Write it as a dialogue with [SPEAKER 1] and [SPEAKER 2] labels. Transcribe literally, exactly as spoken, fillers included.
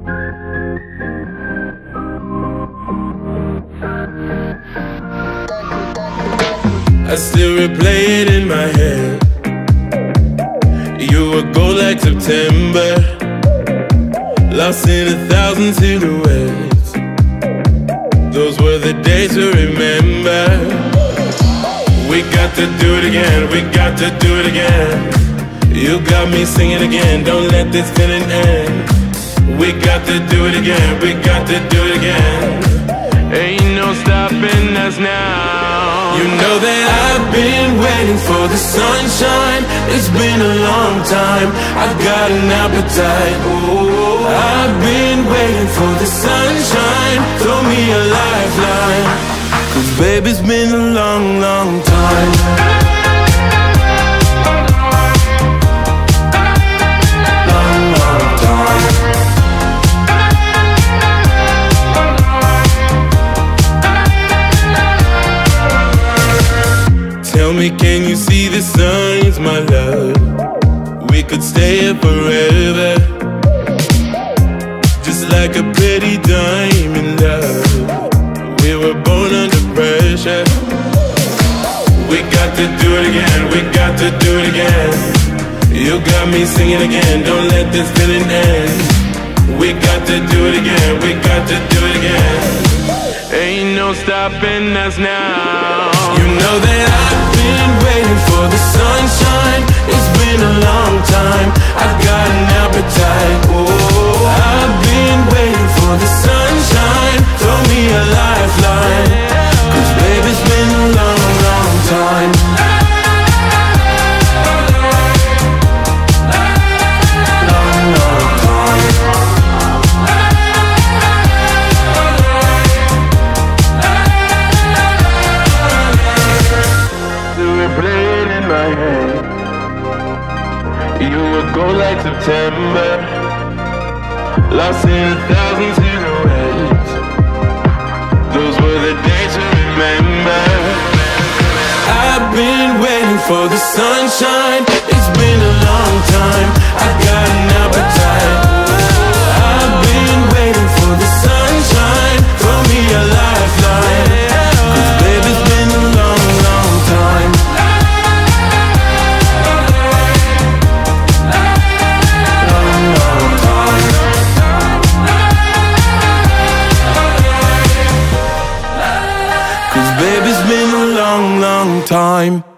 [SPEAKER 1] I still replay it in my head. You were gold like September, lost in a thousand silhouettes. Those were the days to remember. We got to do it again, we got to do it again. You got me singing again, don't let this feeling end. We got to do it again, we got to do it again. Ain't no stopping us now. You know that I've been waiting for the sunshine. It's been a long time, I've got an appetite. Oh, I've been waiting for the sunshine. Throw me a lifeline, 'cause baby, it's been a long, long time. Tell me, can you see the signs, my love? We could stay here forever, just like a pretty diamond, love. We were born under pressure. We got to do it again, we got to do it again. You got me singing again, don't let this feeling end. We got to do it again, we got to do it again. Ain't no stopping us now. You know that I've been waiting for the sunshine. It's been a long time, I've got an appetite. Oh, I've been waiting for the sunshine. Throw me a lifeline, 'cause baby, it's been a long, long time. You were gold like September, lost in a thousand silhouettes. Those were the days to remember. I've been waiting for the sunshine. It's been a long time, I've got an appetite. I've been waiting for the sunshine. Throw me a lifeline, 'cause baby, it's been a long, long time. Baby, it's been a long, long time.